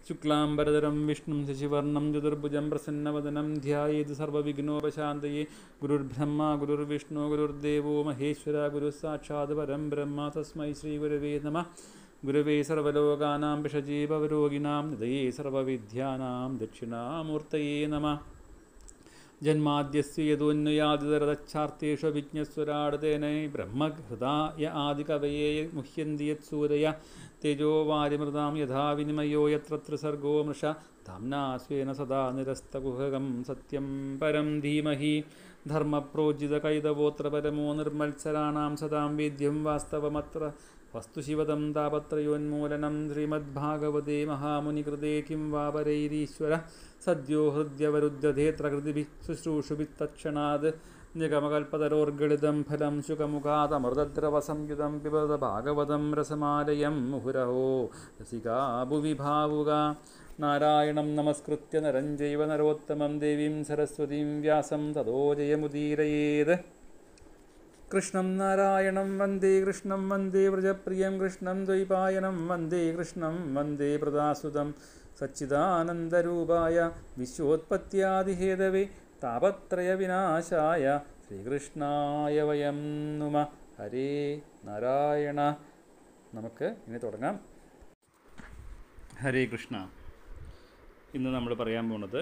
ശുക്ലാംബരധരം വിഷ്ണും ശശിവർണം ചതുർഭുജം പ്രസന്നവദനം ധ്യായേത് സർവവിഘ്നോപശാന്തയേ ഗുരുർബ്രഹ്മ ഗുരുർവിഷ്ണു ഗുരുർദേവോ മഹേശ്വര ഗുരു സാക്ഷാത് പരം ബ്രഹ്മ തസ്മൈ ശ്രീ ഗുരവേ നമഃ. ഗുരവേ സർവലോകാനാം വിഷജീവരോഗിണാം നിധയേ സർവവിദ്യാനാം ദക്ഷിണാമൂർത്തയേ നമഃ. ജന്മാദ്യസ്യ യദോന്വയാദിതരതച്ഛാർത്തേഷു വിജ്ഞസ്വരാടതേനൈ ബ്രഹ്മഹൃദായ ആദികവയേ മുഹ്യന്തി യത്സൂരയ തേജോ വാരിമൃതാം യഥാ വിനിമയോ യത്ര ത്രിസർഗോ മൃഷ ധാംനാ സ്വേന സദാ നിരസ്തകുഹകം സത്യം പരം ധീമഹി. ധർമ്മപ്രോജിതകൈതവോത്ര പരമോ നിർമ്മത്സരാണാം സദാം വേദ്യം വാസ്തവമത്ര വസ്തുശിവദം താപത്രയോന്മൂലനം. ശ്രീമദ്ഭാഗവതേ മഹാമുനികൃതേ കിം വാപരൈരീശ്വര സദ്യോ ഹൃദ്യവരുദ്ധ്യധേത്ര കൃതിഭിः ശുശ്രൂഷുഭിः തത്ക്ഷണാത്. നിഗമകൽപ്പതരോർഗളിതം ഫലം ശുകമുഖാതമൃതദ്രവസംയുതം പിബത ഭാഗവതം രസമാലയം മുഹുരഹോ രസികാ ഭുവി ഭാവുക. നാരായണം നമസ്കൃത്യ നരം ചൈവ നരോത്തമം ദേവീം സരസ്വതീം വ്യാസം തതോ ജയമുദീരയേത്. കൃഷ്ണം നാരായണം വന്ദേ കൃഷ്ണം വന്ദേ വ്രജപ്രിയം കൃഷ്ണം ദ്വൈപായനം വന്ദേ കൃഷ്ണം വന്ദേ പ്രദാസുതം സച്ചിദാനന്ദരൂപായ വിശ്വോത്പത്യാദിഹേതവേ താപത്രയവിനാശായ ശ്രീകൃഷ്ണായ വയം നുമ. ഹരേ നാരായണ. നമുക്ക് ഇനി തുടങ്ങാം. ഹരേ കൃഷ്ണ. ഇന്ന് നമ്മൾ പറയാൻ പോകുന്നത്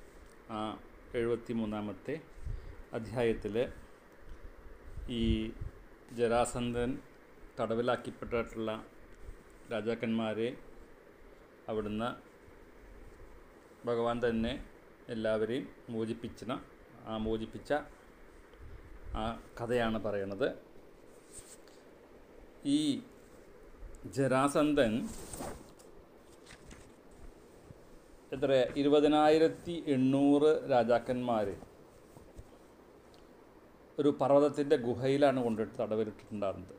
73-ാമത്തെ അധ്യായത്തിൽ ഈ ജരാസന്ധൻ തടവിലാക്കിപ്പെട്ടിട്ടുള്ള രാജാക്കന്മാരെ അവിടുന്ന് ഭഗവാൻ തന്നെ എല്ലാവരെയും മോചിപ്പിച്ച ആ കഥയാണ് പറയണത്. ഈ ജരാസന്ധൻ 20,800 രാജാക്കന്മാർ ഒരു പർവ്വതത്തിൻ്റെ ഗുഹയിലാണ് കൊണ്ടിട്ട് തടവിലിട്ടിട്ടുണ്ടായിരുന്നത്.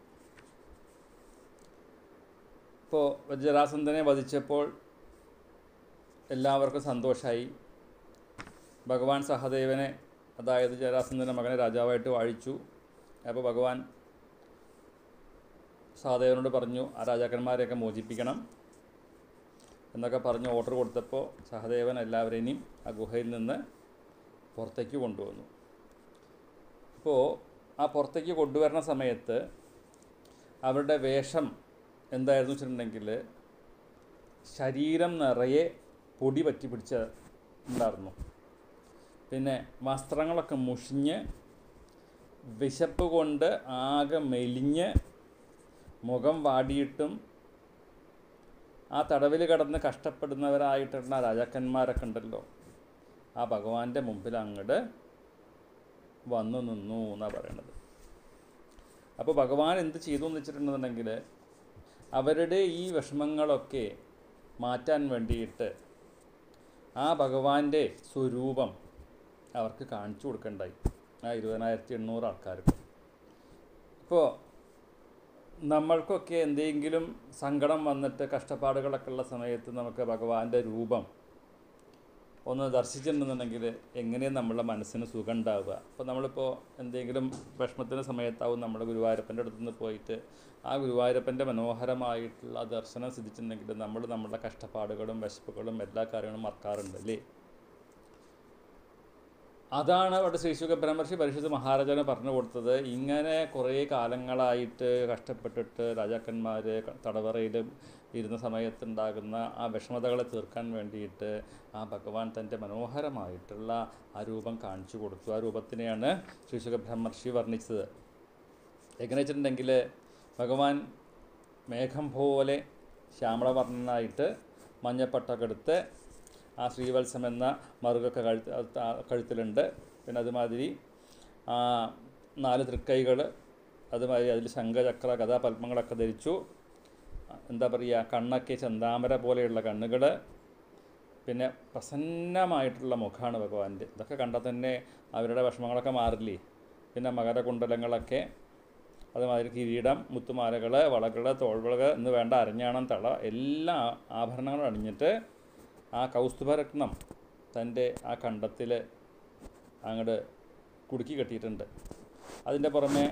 ഇപ്പോൾ ജരാസന്ധനെ വധിച്ചപ്പോൾ എല്ലാവർക്കും സന്തോഷമായി. ഭഗവാൻ സഹദേവനെ, അതായത് ജരാസന്ധൻ്റെ മകനെ രാജാവായിട്ട് വാഴിച്ചു. അപ്പോൾ ഭഗവാൻ സഹദേവനോട് പറഞ്ഞു ആ രാജാക്കന്മാരെയൊക്കെ മോചിപ്പിക്കണം എന്നൊക്കെ പറഞ്ഞ് ഓർഡർ കൊടുത്തപ്പോൾ സഹദേവൻ എല്ലാവരെയും ആ ഗുഹയിൽ നിന്ന് പുറത്തേക്ക് കൊണ്ടുവന്നു. അപ്പോൾ ആ പുറത്തേക്ക് കൊണ്ടുവരുന്ന സമയത്ത് അവരുടെ വേഷം എന്തായിരുന്നു വെച്ചിട്ടുണ്ടെങ്കിൽ ശരീരം നിറയെ പൊടി പറ്റി പിടിച്ചുണ്ടായിരുന്നു. പിന്നെ വസ്ത്രങ്ങളൊക്കെ മുഷിഞ്ഞ് വിശപ്പ് കൊണ്ട് ആകെ മെലിഞ്ഞ് മുഖം വാടിയിട്ടും ആ തടവിൽ കിടന്ന് കഷ്ടപ്പെടുന്നവരായിട്ടുള്ള രാജാക്കന്മാരൊക്കെ ഉണ്ടല്ലോ, ആ ഭഗവാന്റെ മുമ്പിൽ അങ്ങോട്ട് വന്നു നിന്നു എന്നാണ് പറയണത്. അപ്പോൾ ഭഗവാൻ എന്ത് ചെയ്തു എന്ന് വെച്ചിട്ടുണ്ടെന്നുണ്ടെങ്കിൽ അവരുടെ ഈ വിഷമങ്ങളൊക്കെ മാറ്റാൻ വേണ്ടിയിട്ട് ആ ഭഗവാന്റെ സ്വരൂപം അവർക്ക് കാണിച്ചു കൊടുക്കണ്ടായി, ആ 20,800 ആൾക്കാർക്ക്. ഇപ്പോൾ നമ്മൾക്കൊക്കെ എന്തെങ്കിലും സങ്കടം വന്നിട്ട് കഷ്ടപ്പാടുകളൊക്കെ ഉള്ള സമയത്ത് നമുക്ക് ഭഗവാന്റെ രൂപം ഒന്ന് ദർശിച്ചിട്ടുണ്ടെന്നുണ്ടെങ്കിൽ എങ്ങനെയാണ് നമ്മളുടെ മനസ്സിന് സുഖം ഉണ്ടാവുക. അപ്പോൾ നമ്മളിപ്പോൾ എന്തെങ്കിലും വിഷമത്തിൻ്റെ സമയത്താവും നമ്മൾ ഗുരുവായൂരപ്പൻ്റെ അടുത്ത് നിന്ന് പോയിട്ട് ആ ഗുരുവായൂരപ്പൻ്റെ മനോഹരമായിട്ടുള്ള ദർശനം സിദ്ധിച്ചിട്ടുണ്ടെങ്കിൽ നമ്മൾ നമ്മളുടെ കഷ്ടപ്പാടുകളും വിശപ്പുകളും എല്ലാ കാര്യങ്ങളും മറക്കാറുണ്ട് അല്ലേ. അതാണ് അവിടെ ശ്രീശുക ബ്രഹ്മർഷി പരിഷത്ത് മഹാരാജാവിന് പറഞ്ഞു കൊടുത്തത്. ഇങ്ങനെ കുറേ കാലങ്ങളായിട്ട് കഷ്ടപ്പെട്ടിട്ട് രാജാക്കന്മാർ തടവറയിൽ ഇരുന്ന സമയത്തുണ്ടാകുന്ന ആ വിഷമതകളെ തീർക്കാൻ വേണ്ടിയിട്ട് ആ ഭഗവാൻ തൻ്റെ മനോഹരമായിട്ടുള്ള ആ രൂപം കാണിച്ചു കൊടുത്തു. ആ രൂപത്തിനെയാണ് ശ്രീശുക ബ്രഹ്മർഷി വർണ്ണിച്ചത്. എങ്ങനെ വെച്ചിട്ടുണ്ടെങ്കിൽ ഭഗവാൻ മേഘം പോലെ ശ്യാമളവർണ്ണനായിട്ട് മഞ്ഞപ്പട്ടൊക്കെ എടുത്ത് ആ ശ്രീവത്സം എന്ന മറുകൊക്കെ കഴുത്തിലുണ്ട്. പിന്നെ അതുമാതിരി 4 തൃക്കൈകൾ, അതുമാതിരി അതിൽ ശംഖചക്ര ഗദാപത്മങ്ങളൊക്കെ ധരിച്ചു. എന്താ പറയുക, കണ്ണൊക്കെ ചെന്താമര പോലെയുള്ള കണ്ണുകൾ, പിന്നെ പ്രസന്നമായിട്ടുള്ള മുഖമാണ് ഭഗവാന്റെ. ഇതൊക്കെ കണ്ടാൽ തന്നെ അവരുടെ വിഷമങ്ങളൊക്കെ മാറില്ലേ. പിന്നെ മകരകുണ്ടലങ്ങളൊക്കെ, അതുമാതിരി കിരീടം, മുത്തുമാലകൾ, വളകൾ, തോൾവളകൾ എന്ന് വേണ്ട അരഞ്ഞാണം, തള, എല്ലാ ആഭരണങ്ങളും അണിഞ്ഞിട്ട് ആ കൗസ്തുഭരത്നം തൻ്റെ ആ കണ്ടത്തിൽ അങ്ങോട്ട് കുടുക്കി കെട്ടിയിട്ടുണ്ട്. അതിൻ്റെ പുറമെ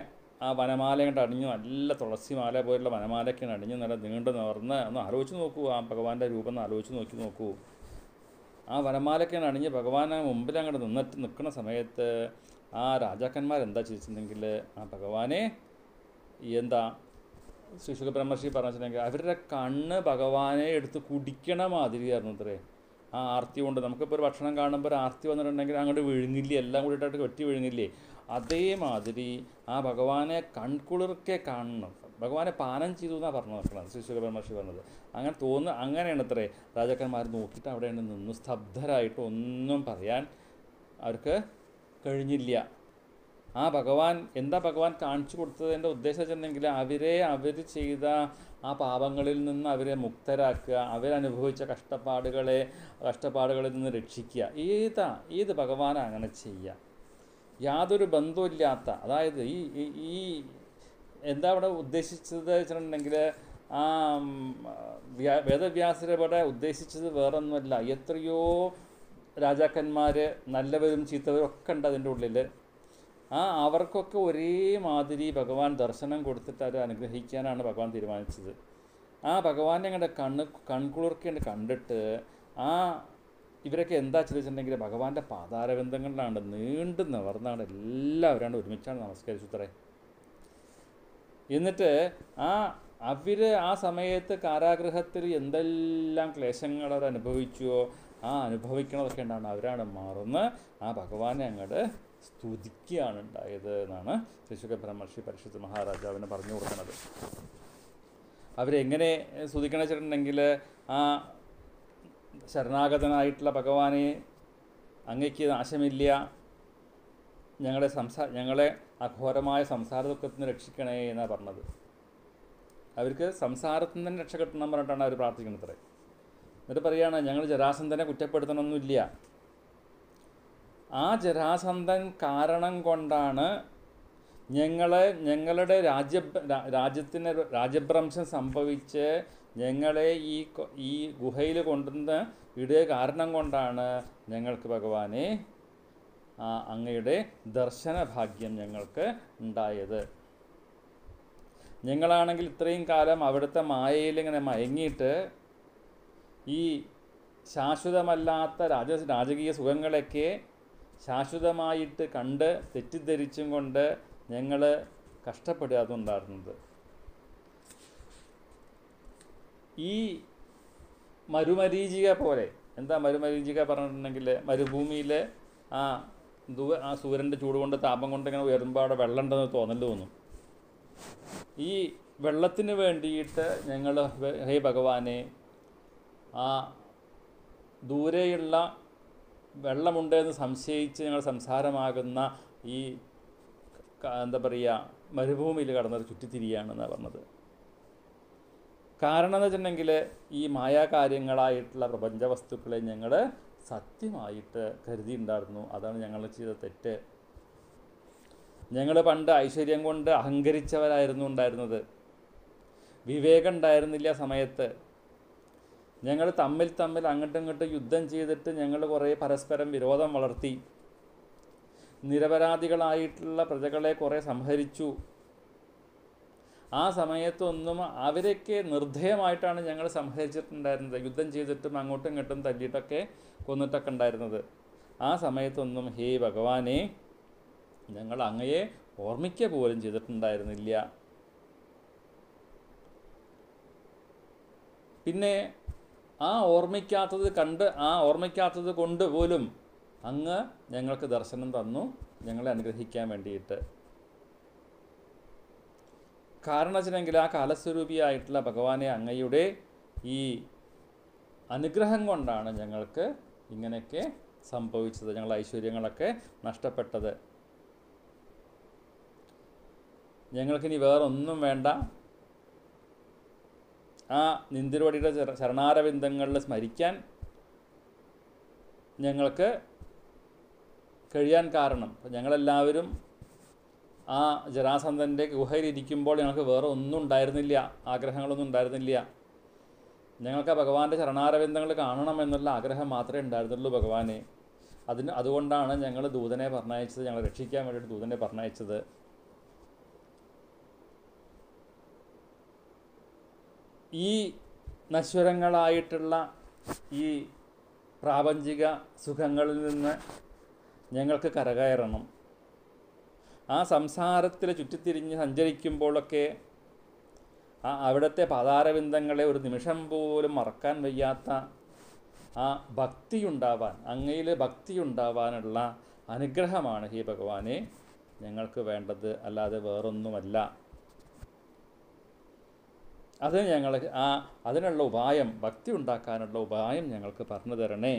ആ വനമാല കണ്ട് അണിഞ്ഞു, നല്ല തുളസി മാല പോലുള്ള വനമാലയൊക്കെ അണിഞ്ഞ് നല്ല നീണ്ടു നിവർന്ന് ഒന്ന് ആലോചിച്ച് നോക്കൂ, ആ ഭഗവാന്റെ രൂപം ഒന്ന് ആലോചിച്ച് നോക്കൂ. ആ വനമാലയൊക്കെയാണ് അണിഞ്ഞ് ഭഗവാനെ മുമ്പിൽ അങ്ങോട്ട് നിൽക്കുന്ന സമയത്ത് ആ രാജാക്കന്മാരെന്താ ചെയ്തിട്ടുണ്ടെങ്കിൽ ആ ഭഗവാനെ എന്താ ശ്രീശുക ബ്രഹ്മർഷി പറഞ്ഞിട്ടുണ്ടെങ്കിൽ അവരുടെ കണ്ണ് ഭഗവാനെ എടുത്ത് കുടിക്കണ മാതിരിയായിരുന്നു അത്രേ. ആ ആർത്തി കൊണ്ട് നമുക്കിപ്പോൾ ഒരു ഭക്ഷണം കാണുമ്പോൾ ഒരു ആർത്തി വന്നിട്ടുണ്ടെങ്കിൽ അങ്ങോട്ട് വിഴുങ്ങില്ലേ, എല്ലാം കൂടിയിട്ടായിട്ട് വെട്ടി വിഴുങ്ങില്ലേ, അതേമാതിരി ആ ഭഗവാനെ കൺകുളിർക്കെ കാണണം, ഭഗവാനെ പാനം ചെയ്തു എന്നാണ് പറഞ്ഞു നോക്കണം ശ്രീശുക ബ്രഹ്മർഷി പറഞ്ഞത്. അങ്ങനെ അങ്ങനെയാണ് അത്രേ. രാജാക്കന്മാർ നോക്കിയിട്ട് അവിടെ നിന്നു സ്തബ്ധരായിട്ട് ഒന്നും പറയാൻ അവർക്ക് കഴിഞ്ഞില്ല. ആ ഭഗവാൻ എന്താ ഭഗവാൻ കാണിച്ചു കൊടുത്തതിൻ്റെ ഉദ്ദേശം വെച്ചിട്ടുണ്ടെങ്കിൽ അവർ ചെയ്ത ആ പാപങ്ങളിൽ നിന്ന് അവരെ മുക്തരാക്കുക, അവരനുഭവിച്ച കഷ്ടപ്പാടുകളിൽ നിന്ന് രക്ഷിക്കുക. ഏത് ഭഗവാനാണ് അങ്ങനെ ചെയ്യുക? യാതൊരു ബന്ധമില്ലാത്ത, അതായത് ഈ എന്താ അവിടെ ഉദ്ദേശിച്ചത് വെച്ചിട്ടുണ്ടെങ്കിൽ ആ വേദവ്യാസരുടെ ഉദ്ദേശിച്ചത് വേറൊന്നുമല്ല. എത്രയോ രാജാക്കന്മാർ നല്ലവരും ചീത്തവരും ഒക്കെ ഉണ്ട് അതിൻ്റെ ഉള്ളിൽ. അവർക്കൊക്കെ ഒരേമാതിരി ഭഗവാൻ ദർശനം കൊടുത്തിട്ട് അവർ അനുഗ്രഹിക്കാനാണ് ഭഗവാൻ തീരുമാനിച്ചത്. ആ ഭഗവാനെ അങ്ങോട്ട് കൺകുളിർക്കേണ്ട കണ്ടിട്ട് ഇവരൊക്കെ എന്താ ചെയ്തിട്ടുണ്ടെങ്കിൽ ഭഗവാന്റെ പാതാരബന്ധങ്ങളിലാണ് നീണ്ടു നിവർന്നാണ് എല്ലാവരാണ് ഒരുമിച്ചാണ് നമസ്കരിച്ചുത്രേ. എന്നിട്ട് അവർ ആ സമയത്ത് കാരാഗൃഹത്തിൽ എന്തെല്ലാം ക്ലേശങ്ങൾ അവർ അനുഭവിച്ചുവോ ആ അനുഭവിക്കണതൊക്കെ ഉണ്ടാണ് അവരാണ് മറന്ന് ആ ഭഗവാനെ അങ്ങോട്ട് സ്തുതിക്കുകയാണ് ഉണ്ടായത് എന്നാണ് ശ്രീശുക ബ്രഹ്മർഷി പരീക്ഷിത് മഹാരാജാവിന് പറഞ്ഞു കൊടുക്കുന്നത്. അവരെങ്ങനെ സ്തുതിക്കണം വെച്ചിട്ടുണ്ടെങ്കിൽ ആ ശരണാഗതനായിട്ടുള്ള ഭഗവാനെ അങ്ങയ്ക്ക് നാശമില്ല, ഞങ്ങളെ അഘോരമായ സംസാര ദുഃഖത്തിൽ നിന്ന് രക്ഷിക്കണേ എന്നാണ് പറഞ്ഞത്. അവർക്ക് സംസാരത്തിൽ നിന്ന് രക്ഷ കിട്ടണം പറഞ്ഞിട്ടാണ് അവർ പ്രാർത്ഥിക്കുന്നത്. എന്നിട്ട് പറയുകയാണ്, ഞങ്ങൾ ജരാസന്ധനെ കുറ്റപ്പെടുത്തണമെന്നില്ല, ആ ജരാസന്ധൻ കാരണം കൊണ്ടാണ് ഞങ്ങളുടെ രാജ്യത്തിന് രാജ്യഭ്രംശം സംഭവിച്ച് ഞങ്ങളെ ഈ ഗുഹയിൽ കൊണ്ടുവന്ന് ഇടുക കാരണം കൊണ്ടാണ് ഞങ്ങൾക്ക് ഭഗവാനെ അങ്ങയുടെ ദർശന ഭാഗ്യം ഞങ്ങൾക്ക് ഉണ്ടായത്. ഞങ്ങളാണെങ്കിൽ ഇത്രയും കാലം അവിടുത്തെ മായയിൽ ഇങ്ങനെ മയങ്ങിയിട്ട് ഈ ശാശ്വതമല്ലാത്ത രാജകീയ സുഖങ്ങളൊക്കെ ശാശ്വതമായിട്ട് കണ്ട് തെറ്റിദ്ധരിച്ചും കൊണ്ട് ഞങ്ങൾ കഷ്ടപ്പെടുകയാണുണ്ടായിരുന്നത്. ഈ മരുമരീചിക പോലെ, എന്താ മരുമരീചിക പറഞ്ഞിട്ടുണ്ടെങ്കിൽ മരുഭൂമിയിൽ ആ സൂര്യൻ്റെ ചൂട് കൊണ്ട് താപം കൊണ്ട് ഇങ്ങനെ ഉയരുമ്പോൾ അവിടെ വെള്ളം ഉണ്ടെന്ന് തോന്നും. ഈ വെള്ളത്തിന് വേണ്ടിയിട്ട് ഞങ്ങൾ ഹേ ഭഗവാനെ ആ ദൂരെയുള്ള വെള്ളമുണ്ടെന്ന് സംശയിച്ച് ഞങ്ങൾ സംസാരമാകുന്ന ഈ എന്താ പറയുക മരുഭൂമിയിൽ കടന്നത് ചുറ്റിത്തിരിയാണെന്നാണ് പറഞ്ഞത്. കാരണം എന്ന് വെച്ചിട്ടുണ്ടെങ്കിൽ ഈ മായാകാര്യങ്ങളായിട്ടുള്ള പ്രപഞ്ച വസ്തുക്കളെ ഞങ്ങൾ സത്യമായിട്ട് കരുതിയിട്ടുണ്ടായിരുന്നു. അതാണ് ഞങ്ങൾ ചെയ്ത തെറ്റ്. ഞങ്ങൾ പണ്ട് ഐശ്വര്യം കൊണ്ട് അഹങ്കരിച്ചവരായിരുന്നു ഉണ്ടായിരുന്നത്. വിവേകം ഉണ്ടായിരുന്നില്ല സമയത്ത്. ഞങ്ങൾ തമ്മിൽ അങ്ങോട്ടും ഇങ്ങോട്ടും യുദ്ധം ചെയ്തിട്ട് ഞങ്ങൾ കുറേ പരസ്പരം വിരോധം വളർത്തി. നിരപരാധികളായിട്ടുള്ള പ്രജകളെ കുറേ സംഹരിച്ചു. ആ സമയത്തൊന്നും അവരൊക്കെ നിർദ്ധയമായിട്ടാണ് ഞങ്ങൾ സംഹരിച്ചിട്ടുണ്ടായിരുന്നത്. യുദ്ധം ചെയ്തിട്ടും അങ്ങോട്ടും ഇങ്ങോട്ടും തല്ലിയിട്ടൊക്കെ കൊന്നിട്ടൊക്കെ ഉണ്ടായിരുന്നത്. ആ സമയത്തൊന്നും ഹേ ഭഗവാനെ ഞങ്ങൾ അങ്ങയെ ഓർമ്മിക്കുക പോലും ചെയ്തിട്ടുണ്ടായിരുന്നില്ല. പിന്നെ ഓർമ്മിക്കാത്തത് കൊണ്ട് പോലും അങ്ങ് ഞങ്ങൾക്ക് ദർശനം തന്നു, ഞങ്ങളെ അനുഗ്രഹിക്കാൻ വേണ്ടിയിട്ട്. കാരണം വെച്ചിട്ടുണ്ടെങ്കിൽ ആ കാലസ്വരൂപിയായിട്ടുള്ള ഭഗവാനെ അങ്ങയുടെ ഈ അനുഗ്രഹം കൊണ്ടാണ് ഞങ്ങൾക്ക് ഇങ്ങനെയൊക്കെ സംഭവിച്ചത്, ഞങ്ങളുടെ ഐശ്വര്യങ്ങളൊക്കെ നഷ്ടപ്പെട്ടത്. ഞങ്ങൾക്കിനി വേറൊന്നും വേണ്ട, ആ നിന്തിരുവടിയുടെ ചരണാരവിന്ദങ്ങളിൽ സ്മരിക്കാൻ ഞങ്ങൾക്ക് കഴിയാൻ കാരണം ഞങ്ങളെല്ലാവരും ആ ജരാസന്ധൻ്റെ ഗുഹയിലിരിക്കുമ്പോൾ ഞങ്ങൾക്ക് വേറെ ഒന്നും ഉണ്ടായിരുന്നില്ല, ആഗ്രഹങ്ങളൊന്നും ഉണ്ടായിരുന്നില്ല. ഞങ്ങൾക്ക് ആ ഭഗവാന്റെ ചരണാരവിന്ദങ്ങൾ കാണണമെന്നുള്ള ആഗ്രഹം മാത്രമേ ഉണ്ടായിരുന്നുള്ളൂ ഭഗവാനെ. അതുകൊണ്ടാണ് ഞങ്ങൾ ദൂതനെ പറഞ്ഞയച്ചത്, ഞങ്ങളെ രക്ഷിക്കാൻ വേണ്ടിയിട്ട് ദൂതനെ പറഞ്ഞയച്ചത്. ഈ നശ്വരങ്ങളായിട്ടുള്ള ഈ പ്രാപഞ്ചിക സുഖങ്ങളിൽ നിന്ന് ഞങ്ങൾക്ക് കരകയറണം. ആ സംസാരത്തിൽ ചുറ്റിത്തിരിഞ്ഞ് സഞ്ചരിക്കുമ്പോഴൊക്കെ അവിടുത്തെ പാതാരബിന്ദങ്ങളെ ഒരു നിമിഷം പോലും മറക്കാൻ വയ്യാത്ത ആ ഭക്തിയുണ്ടാവാൻ, അങ്ങയിൽ ഭക്തിയുണ്ടാവാനുള്ള അനുഗ്രഹമാണ് ഹേ ഭഗവാനെ ഞങ്ങൾക്ക് വേണ്ടത്, അല്ലാതെ വേറൊന്നുമല്ല. അത് ഞങ്ങൾ അതിനുള്ള ഉപായം, ഭക്തി ഉണ്ടാക്കാനുള്ള ഉപായം ഞങ്ങൾക്ക് പറഞ്ഞു തരണേ.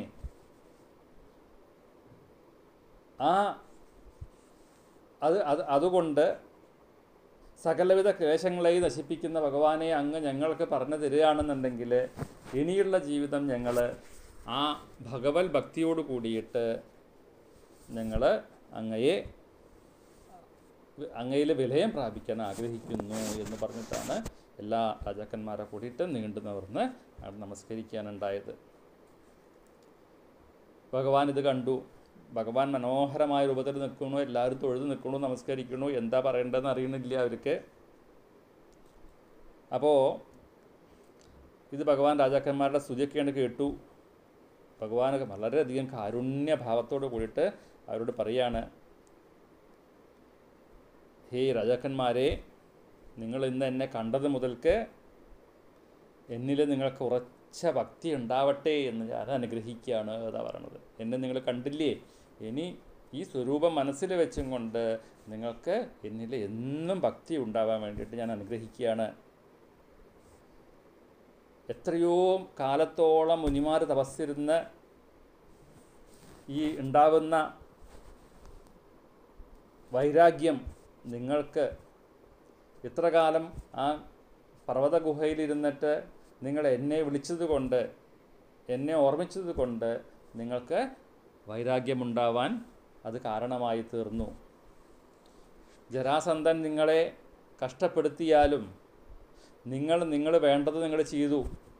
അതുകൊണ്ട് സകലവിധ ക്ലേശങ്ങളെയും നശിപ്പിക്കുന്ന ഭഗവാനെ അങ്ങ് ഞങ്ങൾക്ക് പറഞ്ഞു തരികയാണെന്നുണ്ടെങ്കിൽ ഇനിയുള്ള ജീവിതം ഞങ്ങൾ ആ ഭഗവത് ഭക്തിയോട് കൂടിയിട്ട് ഞങ്ങൾ അങ്ങയിൽ വിലയം പ്രാപിക്കാൻ ആഗ്രഹിക്കുന്നു എന്ന് പറഞ്ഞിട്ടാണ് എല്ലാ രാജാക്കന്മാരെ കൂടിയിട്ട് നീണ്ടു നിവർന്ന് അവിടെ നമസ്കരിക്കാനുണ്ടായത്. ഭഗവാൻ ഇത് കണ്ടു. ഭഗവാൻ മനോഹരമായ രൂപത്തിൽ നിൽക്കണു, എല്ലാവരും തൊഴുത് നിൽക്കണു, നമസ്കരിക്കണു, എന്താ പറയേണ്ടതെന്ന് അറിയണില്ല അവർക്ക്. അപ്പോൾ ഇത് ഭഗവാൻ രാജാക്കന്മാരുടെ സ്തുതിയൊക്കെയാണ് കേട്ടു. ഭഗവാൻ വളരെയധികം കാരുണ്യഭാവത്തോട് കൂടിയിട്ട് അവരോട് പറയാണ്, ഹേ രാജാക്കന്മാരെ, നിങ്ങൾ ഇന്ന് എന്നെ കണ്ടത് മുതൽക്ക് എന്നിൽ നിങ്ങൾക്ക് ഉറച്ച ഭക്തി ഉണ്ടാവട്ടെ എന്ന് ഞാൻ അനുഗ്രഹിക്കുകയാണ് എന്നാണ് പറയണത്. എന്നെ നിങ്ങൾ കണ്ടില്ലേ, ഇനി ഈ സ്വരൂപം മനസ്സിൽ വെച്ചും കൊണ്ട് നിങ്ങൾക്ക് എന്നിൽ എന്നും ഭക്തി ഉണ്ടാവാൻ വേണ്ടിയിട്ട് ഞാൻ അനുഗ്രഹിക്കുകയാണ്. എത്രയോ കാലത്തോളം മുനിമാർ തപസ്സിരുന്ന് ഈ ഉണ്ടാവുന്ന വൈരാഗ്യം നിങ്ങൾക്ക് ഇത്ര കാലം ആ പർവ്വത ഗുഹയിലിരുന്നിട്ട് നിങ്ങൾ എന്നെ വിളിച്ചത് കൊണ്ട്, എന്നെ ഓർമ്മിച്ചത് കൊണ്ട് നിങ്ങൾക്ക് വൈരാഗ്യമുണ്ടാവാൻ അത് കാരണമായി തീർന്നു. ജരാസന്ധൻ നിങ്ങളെ കഷ്ടപ്പെടുത്തിയാലും നിങ്ങൾ വേണ്ടത് നിങ്ങൾ ചെയ്തു.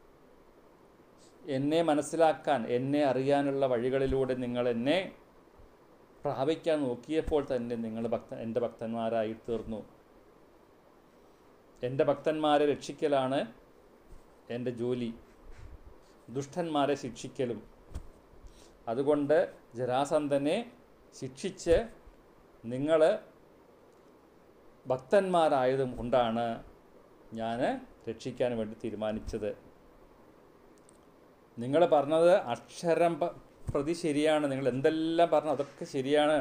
എന്നെ മനസ്സിലാക്കാൻ, എന്നെ അറിയാനുള്ള വഴികളിലൂടെ നിങ്ങൾ എന്നെ പ്രാപിക്കാൻ നോക്കിയപ്പോൾ തന്നെ നിങ്ങൾ എൻ്റെ ഭക്തന്മാരായി തീർന്നു. എൻ്റെ ഭക്തന്മാരെ രക്ഷിക്കലാണ് എൻ്റെ ജോലി, ദുഷ്ടന്മാരെ ശിക്ഷിക്കലും. അതുകൊണ്ട് ജരാസന്ധനെ ശിക്ഷിച്ച് നിങ്ങൾ ഭക്തന്മാരായതും കൊണ്ടാണ് ഞാൻ രക്ഷിക്കാൻ വേണ്ടി തീരുമാനിച്ചത്. നിങ്ങൾ പറഞ്ഞത് അക്ഷരം പ്രതി ശരിയാണ്. നിങ്ങൾ എന്തെല്ലാം പറഞ്ഞു അതൊക്കെ ശരിയാണ്.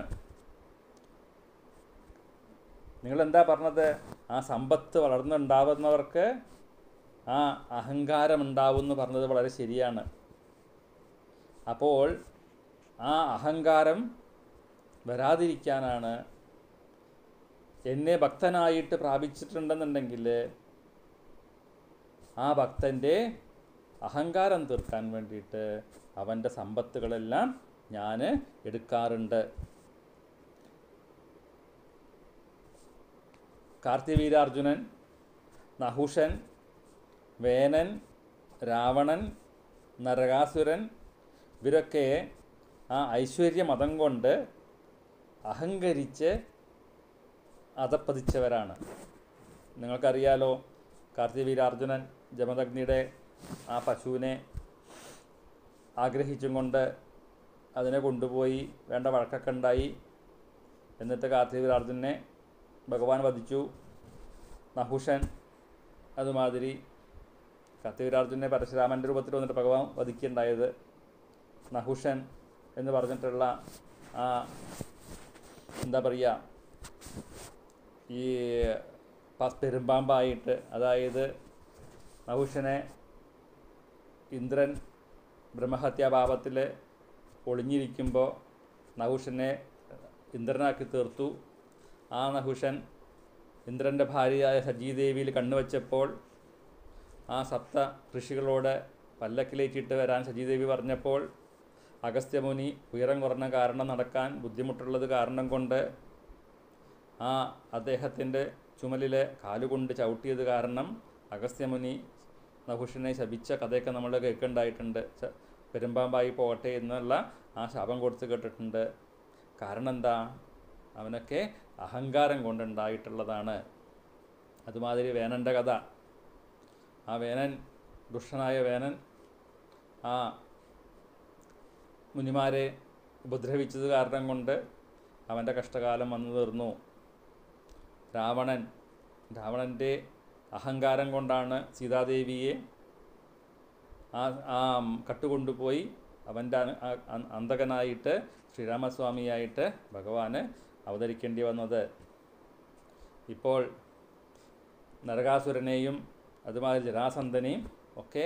നിങ്ങളെന്താ പറഞ്ഞത്? ആ സമ്പത്ത് വളർന്നുണ്ടാവുന്നവർക്ക് ആ അഹങ്കാരം ഉണ്ടാവുമെന്ന് പറഞ്ഞത് വളരെ ശരിയാണ്. അപ്പോൾ ആ അഹങ്കാരം വരാതിരിക്കാനാണ് എന്നെ ഭക്തനായിട്ട് പ്രാപിച്ചിട്ടുണ്ടെന്നുണ്ടെങ്കിൽ ആ ഭക്തൻ്റെ അഹങ്കാരം തീർക്കാൻ വേണ്ടിയിട്ട് അവൻ്റെ സമ്പത്തുകളെല്ലാം ഞാൻ എടുക്കാറുണ്ട്. കാർത്തിവീരാർജുനൻ, നഹുഷൻ, വേനൻ, രാവണൻ, നരകാസുരൻ ഇവരൊക്കെ ആ ഐശ്വര്യമതം കൊണ്ട് അഹങ്കരിച്ച് അധപ്പതിച്ചവരാണ്. നിങ്ങൾക്കറിയാലോ, കാർത്തിവീരാർജുനൻ ജമദഗ്നിയുടെ ആ പശുവിനെ ആഗ്രഹിച്ചും കൊണ്ട് അതിനെ കൊണ്ടുപോയി വേണ്ട വഴക്കൊക്കെ ഉണ്ടായി. എന്നിട്ട് കാർത്തിവീരാർജുനെ ഭഗവാൻ വധിച്ചു. നഹുഷൻ അതുമാതിരി കാർത്തിവീരാർജുനെ പരശുരാമൻ്റെ രൂപത്തിൽ വന്നിട്ട് ഭഗവാൻ വധിക്കുകയുണ്ടായത്. നഹുഷൻ എന്ന് പറഞ്ഞിട്ടുള്ള ആ എന്താ പറയുക, ഈ പെരുമ്പാമ്പായിട്ട്, അതായത് നഹുഷനെ ഇന്ദ്രൻ ബ്രഹ്മഹത്യാഭാവത്തിൽ ഒളിഞ്ഞിരിക്കുമ്പോൾ നഹുഷനെ ഇന്ദ്രനാക്കി തീർത്തു. ആ നഹുഷൻ ഇന്ദ്രൻ്റെ ഭാര്യയായ സജീദേവിയിൽ കണ്ണുവച്ചപ്പോൾ ആ സപ്ത ഋഷികളോട് പല്ലക്കിലേറ്റിട്ട് വരാൻ സജീദേവി പറഞ്ഞപ്പോൾ അഗസ്ത്യമുനി ഉയരം കുറഞ്ഞ കാരണം നടക്കാൻ ബുദ്ധിമുട്ടുള്ളത് കാരണം കൊണ്ട് ആ അദ്ദേഹത്തിൻ്റെ ചുമലിൽ കാലുകൊണ്ട് ചവിട്ടിയത് കാരണം അഗസ്ത്യമുനി നഹുഷനെ ശപിച്ച കഥയൊക്കെ നമ്മൾ കേൾക്കുന്നുണ്ടായിട്ടുണ്ട്. പെരുമ്പാമ്പായി പോകട്ടെ എന്നുള്ള ആ ശാപം കൊടുത്ത് കേട്ടിട്ടുണ്ട്. കാരണം എന്താ? അവനൊക്കെ അഹങ്കാരം കൊണ്ടുണ്ടായിട്ടുള്ളതാണ്. അതുമാതിരി വേനൻ്റെ കഥ. ആ വേനൻ, ദുഷ്ടനായ വേനൻ ആ മുനിമാരെ ഉപദ്രവിച്ചത് കാരണം കൊണ്ട് അവൻ്റെ കഷ്ടകാലം വന്നു തീർന്നു. രാവണൻ്റെ അഹങ്കാരം കൊണ്ടാണ് സീതാദേവിയെ ആ കട്ടുകൊണ്ടുപോയി അവൻ്റെ അന്തകനായിട്ട് ശ്രീരാമസ്വാമിയായിട്ട് ഭഗവാന് അവതരിക്കേണ്ടി വന്നത്. ഇപ്പോൾ നരകാസുരനെയും അതുമാതിരി ജരാസന്ധനെയും ഒക്കെ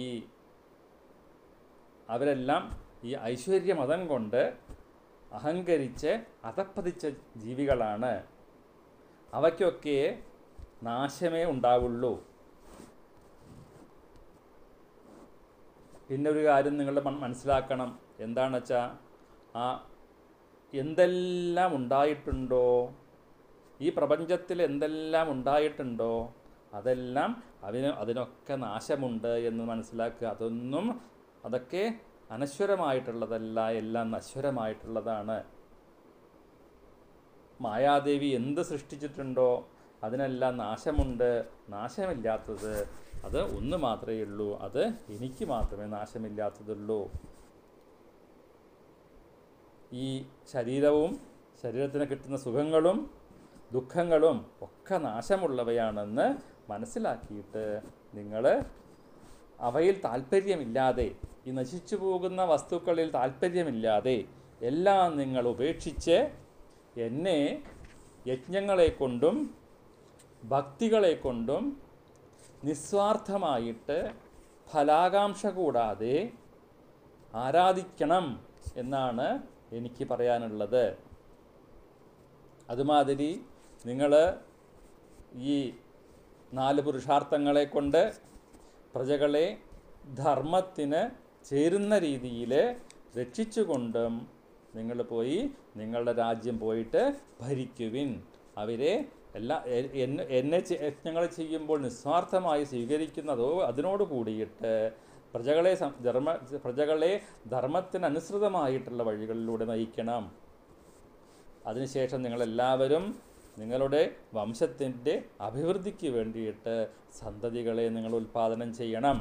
അവരെല്ലാം ഈ ഐശ്വര്യമതം കൊണ്ട് അഹങ്കരിച്ച് അധപ്പതിച്ച ജീവികളാണ്. അവയ്ക്കൊക്കെ നാശമേ ഉണ്ടാവുള്ളൂ. പിന്നെ ഒരു കാര്യം നിങ്ങൾ മനസ്സിലാക്കണം. എന്താണെന്ന് വെച്ചാൽ എന്തെല്ലാം ഉണ്ടായിട്ടുണ്ടോ, ഈ പ്രപഞ്ചത്തിൽ എന്തെല്ലാം ഉണ്ടായിട്ടുണ്ടോ അതെല്ലാം അതിനൊക്കെ നാശമുണ്ട് എന്ന് മനസ്സിലാക്കുക. അതൊക്കെ അനശ്വരമായിട്ടുള്ളതല്ല, എല്ലാം നശ്വരമായിട്ടുള്ളതാണ്. മായാദേവി എന്ത് സൃഷ്ടിച്ചിട്ടുണ്ടോ അതിനെല്ലാം നാശമുണ്ട്. നാശമില്ലാത്തത് അത് ഒന്ന് മാത്രമേ ഉള്ളൂ, അത് എനിക്ക് മാത്രമേ നാശമില്ലാത്തതുള്ളൂ. ഈ ശരീരവും ശരീരത്തിന് കിട്ടുന്ന സുഖങ്ങളും ദുഃഖങ്ങളും ഒക്കെ നാശമുള്ളവയാണെന്ന് മനസ്സിലാക്കിയിട്ട് നിങ്ങൾ അവയിൽ താല്പര്യമില്ലാതെ, ഈ നശിച്ചു പോകുന്ന വസ്തുക്കളിൽ താല്പര്യമില്ലാതെ എല്ലാം നിങ്ങൾ ഉപേക്ഷിച്ച് എന്നെ യജ്ഞങ്ങളെ കൊണ്ടും ഭക്തികളെ കൊണ്ടും നിസ്വാർത്ഥമായിട്ട് ഫലാകാംക്ഷ കൂടാതെ ആരാധിക്കണം എന്നാണ് എനിക്ക് പറയാനുള്ളത്. അതുമാതിരി നിങ്ങൾ ഈ 4 പുരുഷാർത്ഥങ്ങളെ കൊണ്ട് പ്രജകളെ ധർമ്മത്തിന് ചേരുന്ന രീതിയിൽ രക്ഷിച്ചുകൊണ്ടും നിങ്ങൾ പോയി നിങ്ങളുടെ രാജ്യം പോയിട്ട് ഭരിക്കുവിൻ. അവരെ എന്നെ യജ്ഞങ്ങൾ ചെയ്യുമ്പോൾ നിസ്വാർത്ഥമായി സ്വീകരിക്കുന്നതോ അതിനോട് കൂടിയിട്ട് പ്രജകളെ ധർമ്മത്തിനനുസൃതമായിട്ടുള്ള വഴികളിലൂടെ നയിക്കണം. അതിനുശേഷം നിങ്ങളെല്ലാവരും നിങ്ങളുടെ വംശത്തിൻ്റെ അഭിവൃദ്ധിക്ക് വേണ്ടിയിട്ട് സന്തതികളെ നിങ്ങൾ ഉൽപ്പാദനം ചെയ്യണം.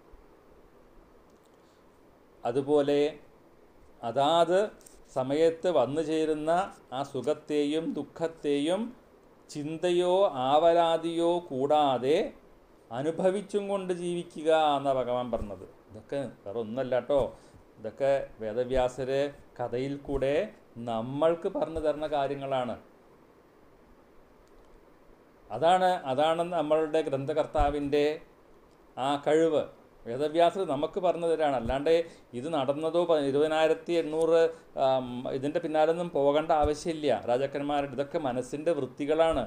അതുപോലെ അതാത് സമയത്ത് വന്നു ചേരുന്ന ആ സുഖത്തെയും ദുഃഖത്തെയും ചിന്തയോ ആവലാതിയോ കൂടാതെ അനുഭവിച്ചും കൊണ്ട് ജീവിക്കുക എന്നാണ് ഭഗവാൻ പറഞ്ഞത്. ഇതൊക്കെ വേറെ ഒന്നല്ല കേട്ടോ, ഇതൊക്കെ വേദവ്യാസര് കഥയിൽ കൂടെ നമ്മൾക്ക് പറഞ്ഞു തരുന്ന കാര്യങ്ങളാണ്. അതാണ് നമ്മളുടെ ഗ്രന്ഥകർത്താവിൻ്റെ ആ കഴിവ്. വേദവ്യാസർ നമുക്ക് പറഞ്ഞു തരാണ്. അല്ലാണ്ട് ഇത് നടന്നതോ 20,800 ഇതിൻ്റെ പിന്നാലൊന്നും പോകേണ്ട ആവശ്യമില്ല. രാജാക്കന്മാരുടെ ഇതൊക്കെ മനസ്സിൻ്റെ വൃത്തികളാണ്.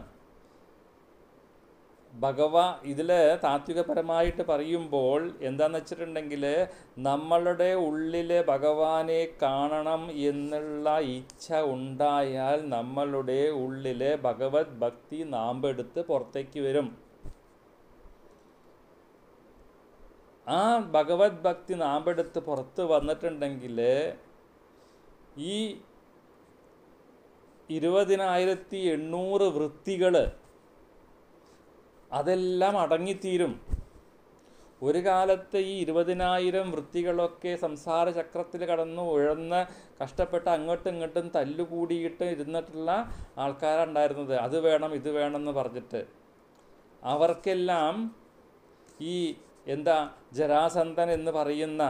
ഇതിൽ താത്വികപരമായിട്ട് പറയുമ്പോൾ എന്താണെന്ന് വെച്ചിട്ടുണ്ടെങ്കിൽ നമ്മളുടെ ഉള്ളിൽ ഭഗവാനെ കാണണം എന്നുള്ള ഇച്ഛ ഉണ്ടായാൽ നമ്മളുടെ ഉള്ളിൽ ഭഗവത് ഭക്തി നാമ്പെടുത്ത് പുറത്തേക്ക് വരും. ആ ഭഗവത് ഭക്തി നാമ്പെടുത്ത് പുറത്ത് വന്നിട്ടുണ്ടെങ്കിൽ ഈ 20,800 വൃത്തികൾ അതെല്ലാം അടങ്ങിത്തീരും. ഒരു കാലത്ത് ഈ 20,000 വൃത്തികളൊക്കെ സംസാര ചക്രത്തിൽ കടന്ന് ഉഴന്ന് കഷ്ടപ്പെട്ട് അങ്ങോട്ടും ഇങ്ങോട്ടും തല്ലുകൂടിയിട്ട് ഇരുന്നിട്ടുള്ള ആൾക്കാരുണ്ടായിരുന്നത്. അത് വേണം ഇത് വേണമെന്ന് പറഞ്ഞിട്ട് അവർക്കെല്ലാം ഈ ജരാസന്ധൻ എന്ന് പറയുന്ന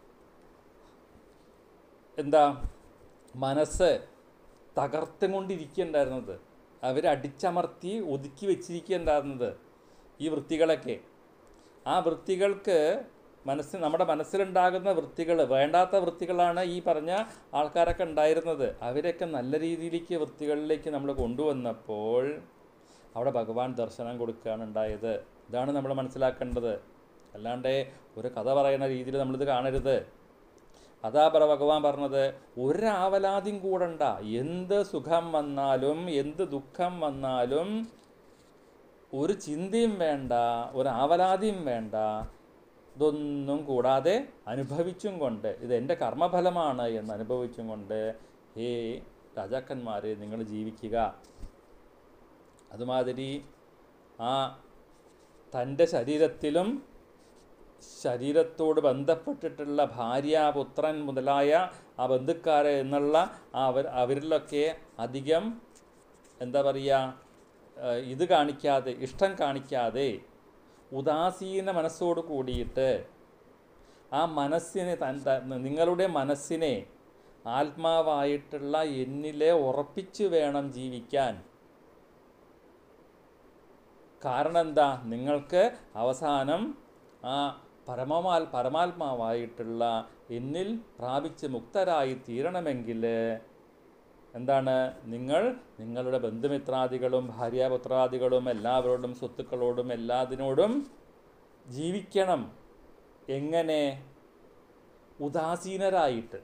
മനസ്സ് തകർത്തുകൊണ്ടിരിക്കുകയുണ്ടായിരുന്നത്. അവരടിച്ചമർത്തി ഒതുക്കി വെച്ചിരിക്കുകയുണ്ടായിരുന്നത് ഈ വൃത്തികളൊക്കെ. ആ വൃത്തികൾക്ക് നമ്മുടെ മനസ്സിലുണ്ടാകുന്ന വൃത്തികൾ, വേണ്ടാത്ത വൃത്തികളാണ് ഈ പറഞ്ഞ ആൾക്കാരൊക്കെ ഉണ്ടായിരുന്നത്. അവരൊക്കെ നല്ല രീതിയിലേക്ക് വൃത്തികളിലേക്ക് നമ്മൾ കൊണ്ടുവന്നപ്പോൾ അവിടെ ഭഗവാൻ ദർശനം കൊടുക്കുകയാണ് ഉണ്ടായത്. ഇതാണ് നമ്മൾ മനസ്സിലാക്കേണ്ടത്. അല്ലാണ്ട് ഒരു കഥ പറയുന്ന രീതിയിൽ നമ്മളിത് കാണരുത്. അതാ ഭഗവാൻ പറഞ്ഞത്, ഒരാവലാതിയും കൂടണ്ട. എന്ത് സുഖം വന്നാലും എന്ത് ദുഃഖം വന്നാലും ഒരു ചിന്തയും വേണ്ട, ഒരാവലാതിയും വേണ്ട. ഇതൊന്നും കൂടാതെ അനുഭവിച്ചും കൊണ്ട്, ഇതെൻ്റെ കർമ്മഫലമാണ് എന്ന് അനുഭവിച്ചും കൊണ്ട് ഹേ രാജാക്കന്മാരെ നിങ്ങൾ ജീവിക്കുക. അതുമാതിരി ആ തൻ്റെ ശരീരത്തിലും ശരീരത്തോട് ബന്ധപ്പെട്ടിട്ടുള്ള ഭാര്യ, പുത്രൻ മുതലായ ആ ബന്ധുക്കാരെ എന്നുള്ള അവരിലൊക്കെ അധികം എന്താ പറയുക, ഇത് കാണിക്കാതെ, ഇഷ്ടം കാണിക്കാതെ, ഉദാസീന മനസ്സോട് കൂടിയിട്ട് ആ മനസ്സിനെ നിങ്ങളുടെ മനസ്സിനെ ആത്മാവായിട്ടുള്ള എന്നിലെ ഉറപ്പിച്ച് വേണം ജീവിക്കാൻ. കാരണം എന്താ? നിങ്ങൾക്ക് അവസാനം ആ പരമാത്മാവായിട്ടുള്ള എന്നിൽ പ്രാപിച്ച് മുക്തരായി തീരണമെങ്കിൽ എന്താണ്? നിങ്ങളുടെ ബന്ധുമിത്രാദികളും ഭാര്യാപുത്രാദികളും എല്ലാവരോടും സ്വത്തുക്കളോടും എല്ലാത്തിനോടും ജീവിക്കണം. എങ്ങനെ? ഉദാസീനരായിട്ട്.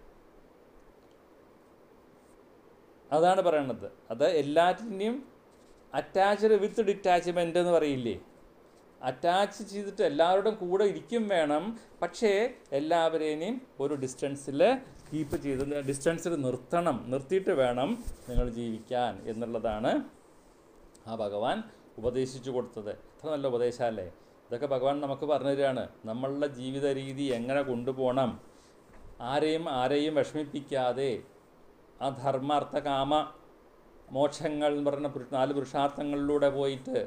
അതാണ് പറയണത്. അത് എല്ലാറ്റിനെയും അറ്റാച്ച്ഡ് വിത്ത് ഡിറ്റാച്ച്മെൻ്റ് എന്ന് പറയില്ലേ? അറ്റാച്ച് ചെയ്തിട്ട് എല്ലാവരുടെയും കൂടെ ഇരിക്കും വേണം, പക്ഷേ എല്ലാവരെയും ഒരു ഡിസ്റ്റൻസിൽ കീപ്പ് ചെയ്ത് ഡിസ്റ്റൻസിൽ നിർത്തിയിട്ട് വേണം നിങ്ങൾ ജീവിക്കാൻ എന്നുള്ളതാണ് ആ ഭഗവാൻ ഉപദേശിച്ചു കൊടുത്തത്. എത്ര നല്ല ഉപദേശമല്ലേ! ഇതൊക്കെ ഭഗവാൻ നമുക്ക് പറഞ്ഞു തരികയാണ്. നമ്മളുടെ ജീവിത രീതി എങ്ങനെ കൊണ്ടുപോകണം, ആരെയും വിഷമിപ്പിക്കാതെ ആ ധർമ്മ അർത്ഥ കാമ മോക്ഷങ്ങൾ എന്ന് പറഞ്ഞ 4 പുരുഷാർത്ഥങ്ങളിലൂടെ പോയിട്ട്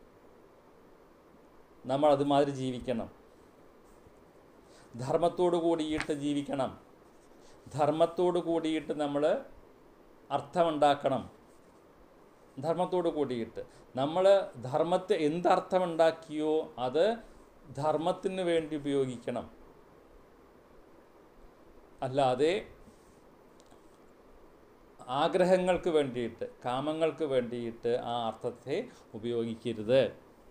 നമ്മൾ അതുമാതിരി ജീവിക്കണം. ധർമ്മത്തോടു കൂടിയിട്ട് ജീവിക്കണം. ധർമ്മത്തോടു കൂടിയിട്ട് നമ്മൾ അർത്ഥമുണ്ടാക്കണം. ധർമ്മത്തോടു കൂടിയിട്ട് നമ്മൾ എന്തർത്ഥമുണ്ടാക്കിയോ അത് ധർമ്മത്തിന് വേണ്ടി ഉപയോഗിക്കണം. അല്ലാതെ ആഗ്രഹങ്ങൾക്ക് വേണ്ടിയിട്ട്, കാമങ്ങൾക്ക് വേണ്ടിയിട്ട് ആ അർത്ഥത്തെ ഉപയോഗിക്കരുത്.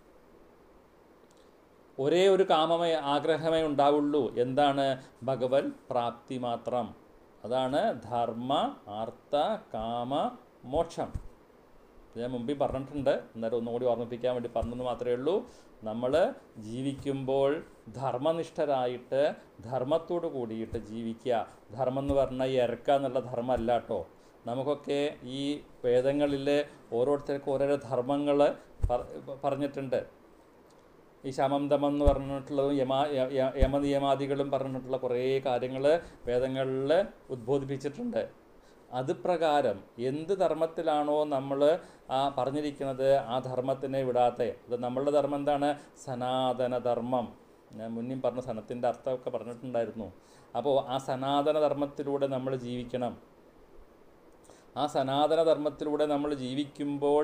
ഒരേ ഒരു ആഗ്രഹമേ ഉണ്ടാവുള്ളൂ. എന്താണ്? ഭഗവത് പ്രാപ്തി മാത്രം. അതാണ് ധർമ്മ അർത്ഥ കാമ മോക്ഷം. ഞാൻ മുമ്പിൽ പറഞ്ഞിട്ടുണ്ട്, അന്നേരം ഒന്നുകൂടി ഓർമ്മിപ്പിക്കാൻ വേണ്ടി പറഞ്ഞെന്ന് മാത്രമേ ഉള്ളൂ. നമ്മൾ ജീവിക്കുമ്പോൾ ധർമ്മനിഷ്ഠരായിട്ട് ധർമ്മത്തോട് കൂടിയിട്ട് ജീവിക്കുക. ധർമ്മം എന്ന് പറഞ്ഞാൽ ഈ ഇരക്കുക എന്നുള്ള ധർമ്മം അല്ല കേട്ടോ. നമുക്കൊക്കെ ഈ വേദങ്ങളിൽ ഓരോരുത്തർക്കും ഓരോരോ ധർമ്മങ്ങൾ പറഞ്ഞിട്ടുണ്ട്. ഈ ശമം ദമം എന്ന് പറഞ്ഞിട്ടുള്ളതും യമനിയമാദികളും പറഞ്ഞിട്ടുള്ള കുറേ കാര്യങ്ങൾ വേദങ്ങളിൽ ഉദ്ബോധിപ്പിച്ചിട്ടുണ്ട്. അത് പ്രകാരം എന്ത് ധർമ്മത്തിലാണോ നമ്മൾ പറഞ്ഞിരിക്കുന്നത് ആ ധർമ്മത്തിനെ വിടാതെ, അത് നമ്മളുടെ ധർമ്മം എന്താണ്? സനാതന ധർമ്മം. ഞാൻ മുന്നേ പറഞ്ഞ സനത്തിൻ്റെ അർത്ഥമൊക്കെ പറഞ്ഞിട്ടുണ്ടായിരുന്നു. അപ്പോൾ ആ സനാതന ധർമ്മത്തിലൂടെ നമ്മൾ ജീവിക്കണം. ആ സനാതന ധർമ്മത്തിലൂടെ നമ്മൾ ജീവിക്കുമ്പോൾ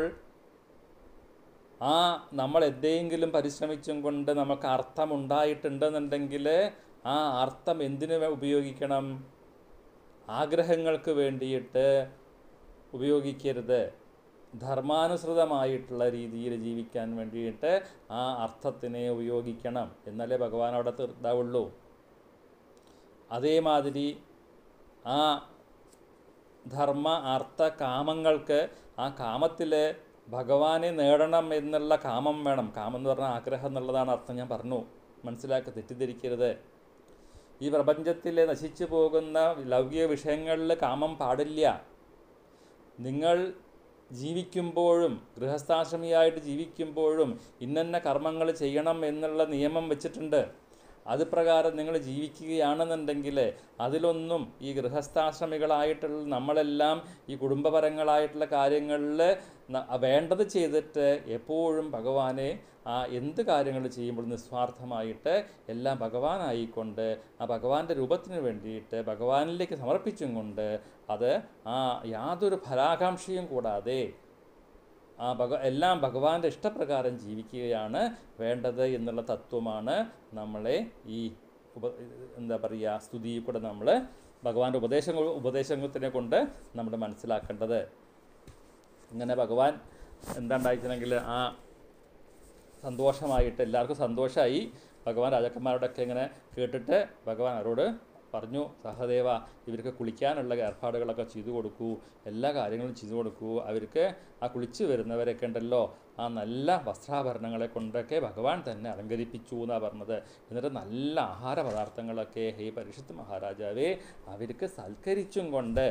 നമ്മൾ എന്തെങ്കിലും പരിശ്രമിച്ചും കൊണ്ട് നമുക്ക് അർത്ഥമുണ്ടായിട്ടുണ്ടെന്നുണ്ടെങ്കിൽ ആ അർത്ഥം എന്തിനു ഉപയോഗിക്കണം? ആഗ്രഹങ്ങൾക്ക് വേണ്ടിയിട്ട് ഉപയോഗിക്കരുത്. ധർമാനുസൃതമായിട്ടുള്ള രീതിയിൽ ജീവിക്കാൻ വേണ്ടിയിട്ട് ആ അർത്ഥത്തിനെ ഉപയോഗിക്കണം. എന്നാലേ ഭഗവാൻ അവിടെ ഇതാവുള്ളൂ. അതേമാതിരി ആ ധർമ്മ അർത്ഥ കാമങ്ങൾക്ക് ആ കാമത്തിൽ ഭഗവാനെ നേടണം എന്നുള്ള കാമം വേണം. കാമം എന്ന് പറഞ്ഞാൽ ആഗ്രഹം എന്നുള്ളതാണ് അർത്ഥം. ഞാൻ പറഞ്ഞു, മനസ്സിലാക്കി തെറ്റിദ്ധരിക്കരുത്. ഈ പ്രപഞ്ചത്തിൽ നശിച്ചു പോകുന്ന ലൗകിക വിഷയങ്ങളിൽ കാമം പാടില്ല. നിങ്ങൾ ജീവിക്കുമ്പോഴും ഗൃഹസ്ഥാശ്രമിയായിട്ട് ജീവിക്കുമ്പോഴും ഇന്നന്ന കർമ്മങ്ങൾ ചെയ്യണം എന്നുള്ള നിയമം വെച്ചിട്ടുണ്ട്. അത് പ്രകാരം നിങ്ങൾ ജീവിക്കുകയാണെന്നുണ്ടെങ്കിൽ അതിലൊന്നും ഈ ഗൃഹസ്ഥാശ്രമികളായിട്ടുള്ള നമ്മളെല്ലാം ഈ കുടുംബപരങ്ങളായിട്ടുള്ള കാര്യങ്ങളിൽ വേണ്ടത് ചെയ്തിട്ട് എപ്പോഴും ഭഗവാനെ എന്ത് കാര്യങ്ങൾ ചെയ്യുമ്പോൾ നിസ്വാർത്ഥമായിട്ട് എല്ലാം ഭഗവാനായിക്കൊണ്ട് ആ ഭഗവാന്റെ രൂപത്തിന് വേണ്ടിയിട്ട് ഭഗവാനിലേക്ക് സമർപ്പിച്ചും കൊണ്ട് അത് യാതൊരു ഫലാകാംക്ഷയും കൂടാതെ എല്ലാം ഭഗവാന്റെ ഇഷ്ടപ്രകാരം ജീവിക്കുകയാണ് വേണ്ടത് എന്നുള്ള തത്വമാണ് നമ്മളെ ഈ എന്താ പറയുക സ്തുതിയിൽ കൂടെ നമ്മൾ ഭഗവാന്റെ ഉപദേശത്തിനെ കൊണ്ട് നമ്മൾ മനസ്സിലാക്കേണ്ടത്. ഇങ്ങനെ ഭഗവാൻ എന്താണ്ടായിട്ടുണ്ടെങ്കിൽ സന്തോഷമായിട്ട് എല്ലാവർക്കും സന്തോഷമായി. ഭഗവാൻ രാജാക്കന്മാരോടൊക്കെ ഇങ്ങനെ കേട്ടിട്ട് ഭഗവാൻ അവരോട് പറഞ്ഞു, സഹദേവ ഇവർക്ക് കുളിക്കാനുള്ള ഏർപ്പാടുകളൊക്കെ ചെയ്തു കൊടുക്കൂ, എല്ലാ കാര്യങ്ങളും ചെയ്തു കൊടുക്കൂ. അവർക്ക് കുളിച്ച് വരുന്നവരൊക്കെ ഉണ്ടല്ലോ നല്ല വസ്ത്രാഭരണങ്ങളെ കൊണ്ടൊക്കെ ഭഗവാൻ തന്നെ അലങ്കരിപ്പിച്ചു എന്നാണ് പറഞ്ഞത്. എന്നിട്ട് നല്ല ആഹാര പദാർത്ഥങ്ങളൊക്കെ ഹേ പരീക്ഷിത് മഹാരാജാവേ അവർക്ക് സൽക്കരിച്ചും കൊണ്ട്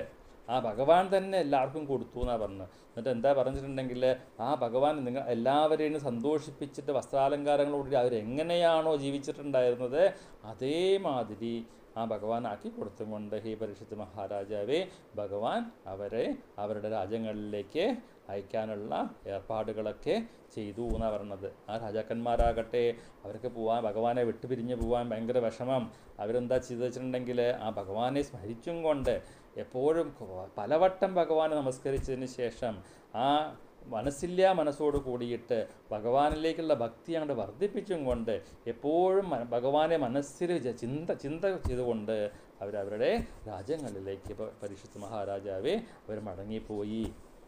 ആ ഭഗവാൻ തന്നെ എല്ലാവർക്കും കൊടുത്തു എന്നാണ് പറഞ്ഞത്. എന്നിട്ട് എന്താ പറഞ്ഞിട്ടുണ്ടെങ്കിൽ ആ ഭഗവാൻ നിങ്ങൾ എല്ലാവരെയും സന്തോഷിപ്പിച്ചിട്ട് വസ്ത്രാലങ്കാരങ്ങളോടുകൂടി അവരെങ്ങനെയാണോ ജീവിച്ചിട്ടുണ്ടായിരുന്നത് അതേമാതിരി ആ ഭഗവാൻ ആക്കി കൊടുത്തും കൊണ്ട് ഹേ പരീക്ഷിത് മഹാരാജാവേ, ഭഗവാൻ അവരെ അവരുടെ രാജ്യങ്ങളിലേക്ക് അയക്കാനുള്ള ഏർപ്പാടുകളൊക്കെ ചെയ്തു എന്നാണ് പറഞ്ഞത്. ആ രാജാക്കന്മാരാകട്ടെ അവർക്ക് പോകാൻ, ഭഗവാനെ വിട്ടുപിരിഞ്ഞ് പോകാൻ ഭയങ്കര വിഷമം. അവരെന്താ ചെയ്തു വെച്ചിട്ടുണ്ടെങ്കിൽ ആ ഭഗവാനെ സ്മരിച്ചും കൊണ്ട് എപ്പോഴും പലവട്ടം ഭഗവാനെ നമസ്കരിച്ചതിന് ശേഷം ആ മനസ്സില്ലാ മനസ്സോട് കൂടിയിട്ട് ഭഗവാനിലേക്കുള്ള ഭക്തി അങ്ങോട്ട് വർദ്ധിപ്പിച്ചും കൊണ്ട് എപ്പോഴും ഭഗവാനെ മനസ്സിൽ ചിന്ത ചെയ്തുകൊണ്ട് അവരവരുടെ രാജ്യങ്ങളിലേക്ക് പരീക്ഷിത് മഹാരാജാവേ അവർ മടങ്ങിപ്പോയി.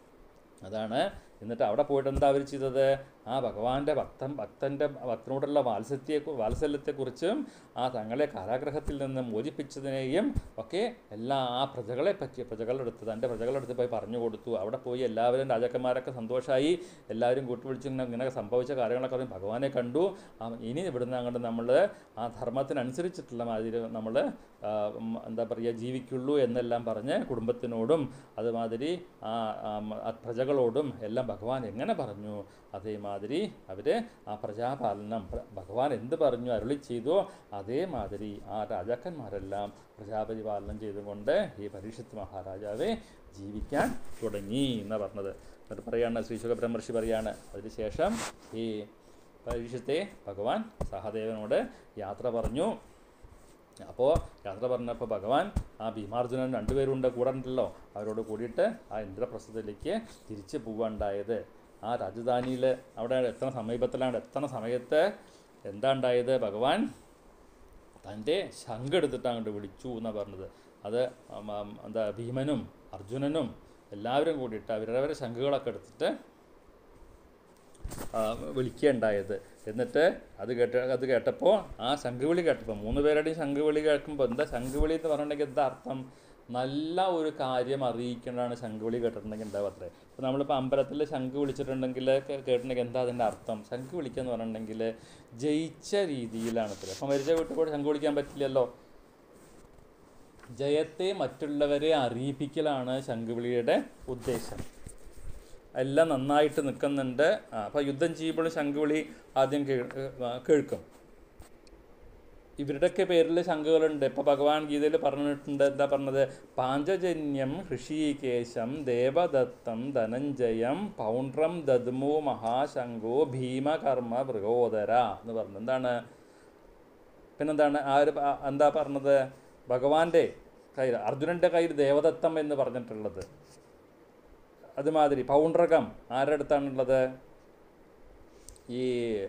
അതാണ്. എന്നിട്ട് അവിടെ പോയിട്ട് എന്താ അവർ ചെയ്തത്? ആ ഭഗവാന്റെ ഭക്തനോടുള്ള വാത്സല്യത്തെക്കുറിച്ചും ആ തങ്ങളെ കാരാഗ്രഹത്തിൽ നിന്ന് മോചിപ്പിച്ചതിനെയും ഒക്കെ എല്ലാ ആ തൻ്റെ പ്രജകളെടുത്ത് പോയി പറഞ്ഞു കൊടുത്തു. അവിടെ പോയി എല്ലാവരും രാജാക്കന്മാരൊക്കെ സന്തോഷമായി, എല്ലാവരും കൂട്ടുപിടിച്ച് ഇങ്ങനെ സംഭവിച്ച കാര്യങ്ങളൊക്കെ പറയും. ഭഗവാനെ കണ്ടു, ഇനി ഇവിടുന്ന് അങ്ങോട്ട് നമ്മൾ ആ ധർമ്മത്തിനനുസരിച്ചിട്ടുള്ള മാതിരി നമ്മൾ എന്താ പറയുക ജീവിക്കുള്ളൂ എന്നെല്ലാം പറഞ്ഞ് കുടുംബത്തിനോടും അതുമാതിരി ആ പ്രജകളോടും എല്ലാം ഭഗവാൻ എങ്ങനെ പറഞ്ഞു അതേമാതിരി അവർ ആ പ്രജാപാലനം ഭഗവാൻ എന്ത് പറഞ്ഞു അരുളി ചെയ്തോ അതേമാതിരി ആ രാജാക്കന്മാരെല്ലാം പ്രജാപരിപാലനം ചെയ്തുകൊണ്ട് ഈ പരീക്ഷിത് മഹാരാജാവെ ജീവിക്കാൻ തുടങ്ങി എന്നാണ് പറഞ്ഞത്. എന്നിട്ട് പറയാണ്, ശ്രീശുക ബ്രഹ്മർഷി പറയാണ്, അതിനുശേഷം ഈ പരീക്ഷത്തെ ഭഗവാൻ സഹദേവനോട് യാത്ര പറഞ്ഞു. അപ്പോൾ യാത്ര പറഞ്ഞപ്പോൾ ഭഗവാൻ ആ ഭീമാർജുനൻ രണ്ടുപേരുണ്ട് കൂടെ ഉണ്ടല്ലോ, അവരോട് കൂടിയിട്ട് ആ ഇന്ദ്രപ്രസ്ഥത്തിലേക്ക് തിരിച്ച് പോവാണ്ടായത്. ആ രാജധാനിയിൽ അവിടെ എത്തണ സമയത്ത് എന്താ ഉണ്ടായത്? ഭഗവാൻ തൻ്റെ ശംഖ് എടുത്തിട്ട് അങ്ങോട്ട് വിളിച്ചു എന്നാണ് പറഞ്ഞത്. അത് എന്താ ഭീമനും അർജുനനും എല്ലാവരും കൂടിയിട്ട് അവരവരെ ശംഖുകളൊക്കെ എടുത്തിട്ട് വിളിക്കുകയുണ്ടായത്. എന്നിട്ട് അത് കേട്ടപ്പോൾ ആ ശംഖുവിളി കേട്ടപ്പോൾ 3 പേരുടെയും ശംഖുവിളി കേൾക്കുമ്പോൾ എന്താ ശംഖുവിളി എന്ന് പറഞ്ഞിട്ടുണ്ടെങ്കിൽ എന്താ അർത്ഥം? നല്ല ഒരു കാര്യം അറിയിക്കേണ്ടതാണ് ശംഖുവിളി കേട്ടിട്ടുണ്ടെങ്കിൽ എന്താ അത്രേ. ഇപ്പോൾ നമ്മളിപ്പോൾ അമ്പലത്തിൽ ശംഖ് വിളിച്ചിട്ടുണ്ടെങ്കിൽ കേട്ടിട്ടുണ്ടെങ്കിൽ എന്താ അതിൻ്റെ അർത്ഥം? ശംഖ് വിളിക്കുക എന്ന് പറഞ്ഞിട്ടുണ്ടെങ്കിൽ ജയിച്ച രീതിയിലാണ് അത്ര. അപ്പം മരിച്ച വീട്ടിൽ കൂടെ ശംഖ് വിളിക്കാൻ പറ്റില്ലല്ലോ. ജയത്തെ മറ്റുള്ളവരെ അറിയിപ്പിക്കലാണ് ശംഖുവിളിയുടെ ഉദ്ദേശം. എല്ലാം നന്നായിട്ട് നിൽക്കുന്നുണ്ട്. അപ്പോൾ യുദ്ധം ചെയ്യുമ്പോഴും ശംഖുവിളി ആദ്യം കേൾക്കും. ഇവരുടെയൊക്കെ പേരിൽ ശംഖുകളുണ്ട്. ഇപ്പോൾ ഭഗവാൻ ഗീതയിൽ പറഞ്ഞിട്ടുണ്ട്, എന്താ പറഞ്ഞത്? പാഞ്ചജന്യം ഹൃഷീകേശം ദേവദത്തം ധനഞ്ജയം പൗണ്ട്രം ദദ്മോ മഹാശംഖോ ഭീമകർമ്മ മൃഗോദര എന്ന് പറഞ്ഞു. എന്താണ് പിന്നെന്താണ് എന്താ പറഞ്ഞത്? ഭഗവാന്റെ കയ്യിൽ, അർജുനൻ്റെ കയ്യിൽ ദേവദത്തം എന്ന് പറഞ്ഞിട്ടുള്ളത്. അതുമാതിരി പൗണ്ഡ്രകം ആരുടെ അടുത്താണുള്ളത്? ഈ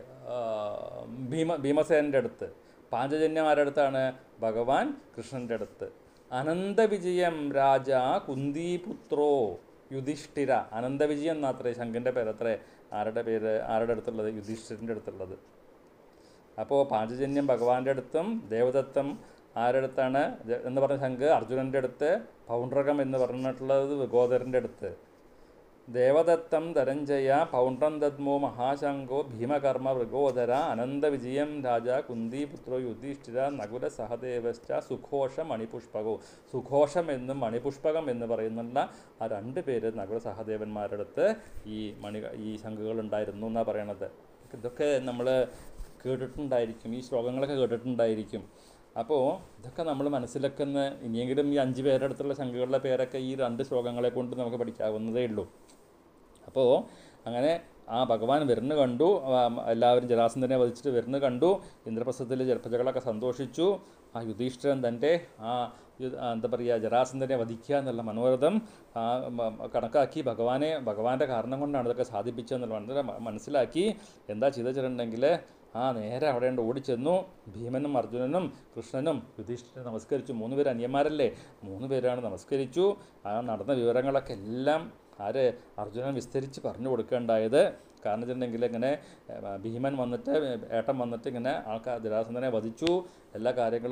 ഭീമസേനൻ്റെ അടുത്ത്. പാഞ്ചജന്യം ആരുടെ അടുത്താണ്? ഭഗവാൻ കൃഷ്ണൻ്റെ അടുത്ത്. അനന്തവിജയം രാജ കുന്തിപുത്രോ യുധിഷ്ഠിര. അനന്തവിജയം എന്നാത്രേ ശംഖിൻ്റെ പേരത്രേ. ആരുടെ അടുത്തുള്ളത്? യുധിഷ്ഠിരൻ്റെ അടുത്തുള്ളത്. അപ്പോൾ പാഞ്ചജന്യം ഭഗവാന്റെ അടുത്തും ദേവദത്തം ആരുടെ അടുത്താണ് എന്ന് പറഞ്ഞ ശംഖ് അർജുനൻ്റെ അടുത്ത്, പൗണ്ഡ്രകം എന്ന് പറഞ്ഞിട്ടുള്ളത് ഗോദരൻ്റെ അടുത്ത്. ദേവദത്തം ധനഞ്ജയ പൗണ്ഡ്രം ദദ്മോ മഹാശംഖോ ഭീമകർമ്മ മൃഗോദര അനന്തവിജയം രാജ കുന്തിപുത്രോ യുധിഷ്ഠിര നകുല സഹദേവശ്ച സുഘോഷം മണിപുഷ്പകോ. സുഘോഷം എന്നും മണിപുഷ്പകം എന്ന് പറയുന്നുള്ള ആ 2 പേര് നകുല സഹദേവന്മാരുടെ അടുത്ത് ഈ ശംഖുകളുണ്ടായിരുന്നു എന്നാണ് പറയണത്. ഇതൊക്കെ നമ്മൾ കേട്ടിട്ടുണ്ടായിരിക്കും, ഈ ശ്ലോകങ്ങളൊക്കെ കേട്ടിട്ടുണ്ടായിരിക്കും. അപ്പോൾ ഇതൊക്കെ നമ്മൾ മനസ്സിലാക്കുന്ന, ഇനിയെങ്കിലും ഈ 5 പേരുടെ അടുത്തുള്ള ശംഖുകളുടെ പേരൊക്കെ ഈ 2 ശ്ലോകങ്ങളെ കൊണ്ട് നമുക്ക് പഠിക്കാവുന്നതേ ഉള്ളൂ. അപ്പോൾ അങ്ങനെ ആ ഭഗവാൻ വരുന്നു കണ്ടു, എല്ലാവരും ജരാസന്ധനെ വധിച്ചിട്ട് വരുന്നു കണ്ടു. ഇന്ദ്രപ്രസ്ഥത്തിലെ പ്രജകളൊക്കെ സന്തോഷിച്ചു. ആ യുധിഷ്ഠിരൻ തൻ്റെ എന്താ പറയുക ജരാസന്ധനെ വധിക്കുക എന്നുള്ള മനോരഥം കണക്കാക്കി ഭഗവാന്റെ കാരണം കൊണ്ടാണ് ഇതൊക്കെ സാധിപ്പിച്ചതെന്നുള്ള മനസ്സിലാക്കി എന്താ ചെയ്തിട്ടുണ്ടെങ്കിൽ നേരെ അവിടെ ഓടിച്ചെന്നു. ഭീമനും അർജുനനും കൃഷ്ണനും യുധിഷ്ഠിരനെ നമസ്കരിച്ചു. 3 പേര് അന്യന്മാരല്ലേ, 3 പേരാണ് നമസ്കരിച്ചു. ആ നടന്ന വിവരങ്ങളൊക്കെ എല്ലാം അർജുനൻ വിസ്തരിച്ച് പറഞ്ഞു കൊടുക്കേണ്ടായത്. കാരണം വെച്ചിട്ടുണ്ടെങ്കിൽ ഇങ്ങനെ ഭീമൻ വന്നിട്ട് ഏട്ടൻ വന്നിട്ട് ഇങ്ങനെ ജരാസന്ധനെ വധിച്ചു, എല്ലാ കാര്യങ്ങളും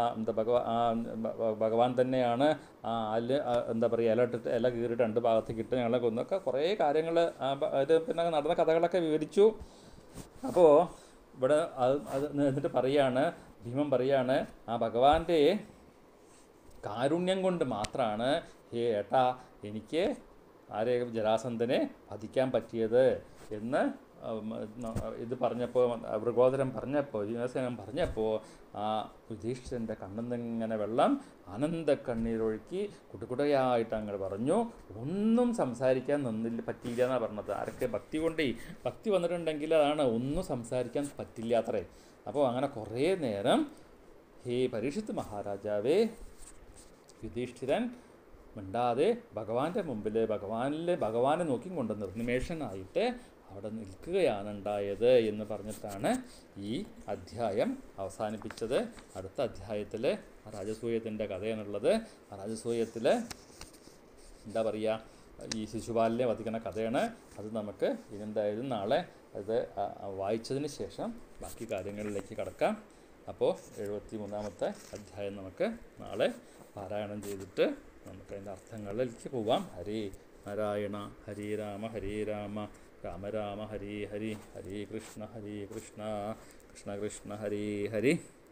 ഭഗവാൻ തന്നെയാണ് എന്താ പറയുക ഇല കീറിയിട്ട് 2 ഭാഗത്തേക്ക് ഇട്ട് ഞങ്ങളെ കൊന്നൊക്കെ കുറേ കാര്യങ്ങൾ പിന്നെ നടന്ന കഥകളൊക്കെ വിവരിച്ചു. അപ്പോൾ ഇവിടെ എന്നിട്ട് പറയാണ്, ഭീമൻ പറയാണ്, ആ ഭഗവാന്റെ കാരുണ്യം കൊണ്ട് മാത്രമാണ് ഹേ ഏട്ടാ എനിക്ക് ആരെ ജരാസന്ധനെ വധിക്കാൻ പറ്റിയത് എന്ന് ഇത് പറഞ്ഞപ്പോൾ വൃഗോദരൻ പറഞ്ഞപ്പോൾ ഭീമസേനൻ പറഞ്ഞപ്പോൾ ആ യുധിഷ്ഠിരൻ്റെ കണ്ണിന്നിങ്ങനെ വെള്ളം ആനന്ദ കണ്ണീരൊഴുക്കി കുടുകുടയായിട്ട് അങ്ങ് പറഞ്ഞു. ഒന്നും സംസാരിക്കാൻ പറ്റിയില്ല എന്നാണ് പറഞ്ഞത്. ആരൊക്കെ ഭക്തി കൊണ്ടേ ഭക്തി വന്നിട്ടുണ്ടെങ്കിൽ അതാണ് ഒന്നും സംസാരിക്കാൻ പറ്റില്ല അത്രേ. അപ്പോൾ അങ്ങനെ കുറേ നേരം ഹേ പരീക്ഷിത്ത് മഹാരാജാവേ യുധിഷ്ഠിരൻ മിണ്ടാതെ ഭഗവാന്റെ മുമ്പിൽ ഭഗവാനെ നോക്കിക്കൊണ്ട് നിർനിമേഷനായിട്ട് അവിടെ നിൽക്കുകയാണ് ഉണ്ടായത് എന്ന് പറഞ്ഞിട്ടാണ് ഈ അധ്യായം അവസാനിപ്പിച്ചത്. അടുത്ത അധ്യായത്തിൽ രാജസൂയത്തിൻ്റെ കഥയാണുള്ളത്. ആ രാജസൂയത്തിൽ എന്താ പറയുക, ഈ ശിശുപാലനെ വധിക്കുന്ന കഥയാണ്. അത് നമുക്ക് ഇതെന്തായാലും നാളെ അത് വായിച്ചതിന് ശേഷം ബാക്കി കാര്യങ്ങളിലേക്ക് കടക്കാം. അപ്പോൾ 73-ാമത്തെ അധ്യായം നമുക്ക് നാളെ പാരായണം ചെയ്തിട്ട് നമുക്ക് അതിൻ്റെ അർത്ഥങ്ങളിലേക്ക് പോവാം. ഹരേ നാരായണ ഹരേ രാമ ഹരേ രാമ രാമ രാമ ഹരേ ഹരി ഹരേ കൃഷ്ണ കൃഷ്ണ കൃഷ്ണ ഹരേ ഹരി.